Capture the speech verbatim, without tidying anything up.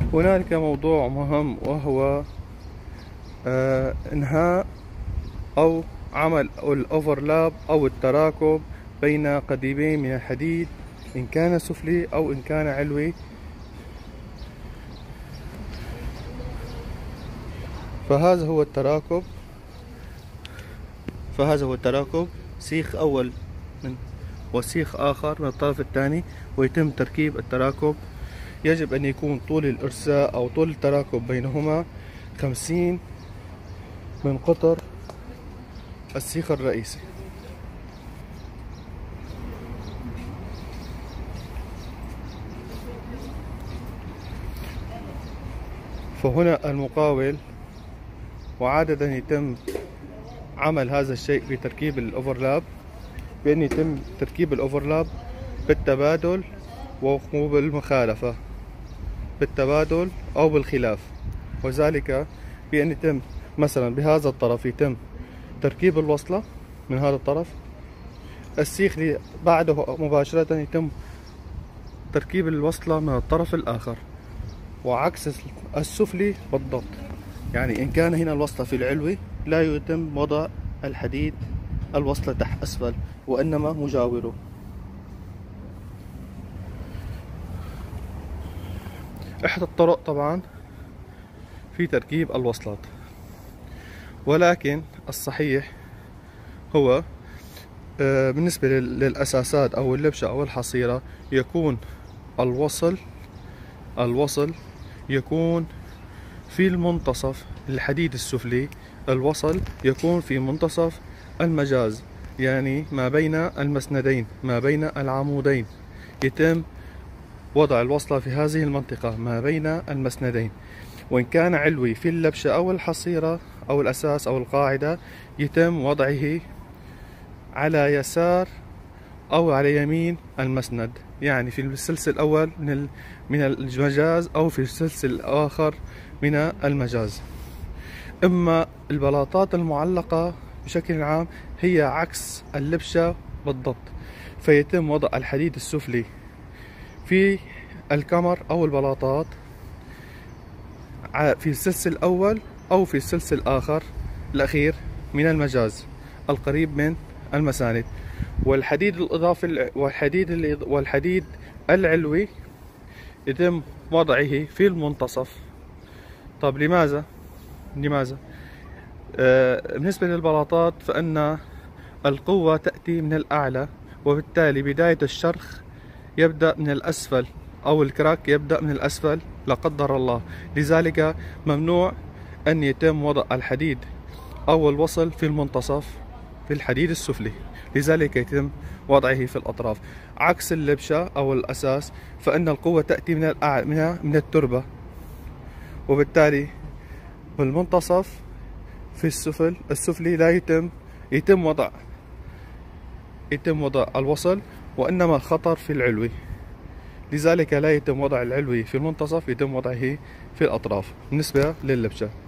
هنالك موضوع مهم، وهو آه إنهاء أو عمل الأوفرلاب أو التراكب بين قضيبين من الحديد، إن كان سفلي أو إن كان علوي. فهذا هو التراكب فهذا هو التراكب سيخ أول من وسيخ آخر من الطرف الثاني، ويتم تركيب التراكب. يجب أن يكون طول الإرساء أو طول التراكب بينهما خمسين من قطر السيخ الرئيسي. فهنا المقاول، وعادة يتم عمل هذا الشيء في تركيب الأوفرلاب بأن يتم تركيب الأوفرلاب بالتبادل وبالمخالفة، بالتبادل أو بالخلاف، وذلك بأن يتم مثلا بهذا الطرف يتم تركيب الوصلة من هذا الطرف، السيخ بعده مباشرة يتم تركيب الوصلة من الطرف الآخر، وعكس السفلي بالضبط. يعني إن كان هنا الوصلة في العلوي لا يتم وضع الحديد الوصلة تحت أسفل، وإنما مجاوره. إحدى الطرق طبعا في تركيب الوصلات، ولكن الصحيح هو بالنسبة للأساسات أو اللبشة أو الحصيرة يكون الوصل الوصل يكون في المنتصف. الحديد السفلي الوصل يكون في منتصف المجاز، يعني ما بين المسندين، ما بين العمودين، يتم وضع الوصلة في هذه المنطقة ما بين المسندين. وإن كان علوي في اللبشة أو الحصيرة أو الأساس أو القاعدة يتم وضعه على يسار أو على يمين المسند، يعني في السلسل الأول من من المجاز أو في السلسل الآخر من المجاز. إما البلاطات المعلقة بشكل عام هي عكس اللبشة بالضبط، فيتم وضع الحديد السفلي في الكمر أو البلاطات في السلسل الأول أو في السلسل الآخر الأخير من المجاز القريب من المساند. والحديد الإضافي والحديد والحديد العلوي يتم وضعه في المنتصف. طب لماذا؟ لماذا؟ آه بالنسبة للبلاطات فإن القوة تأتي من الأعلى، وبالتالي بداية الشرخ يبدأ من الأسفل، أو الكراك يبدأ من الأسفل لا قدر الله. لذلك ممنوع أن يتم وضع الحديد أو الوصل في المنتصف في الحديد السفلي، لذلك يتم وضعه في الأطراف. عكس اللبشة أو الأساس فإن القوة تأتي من الأعلى من التربة، وبالتالي بالمنتصف في السفل السفلي لا يتم يتم وضع يتم وضع الوصل، وإنما الخطر في العلوي. لذلك لا يتم وضع العلوي في المنتصف، يتم وضعه في الأطراف بالنسبة لللبشة.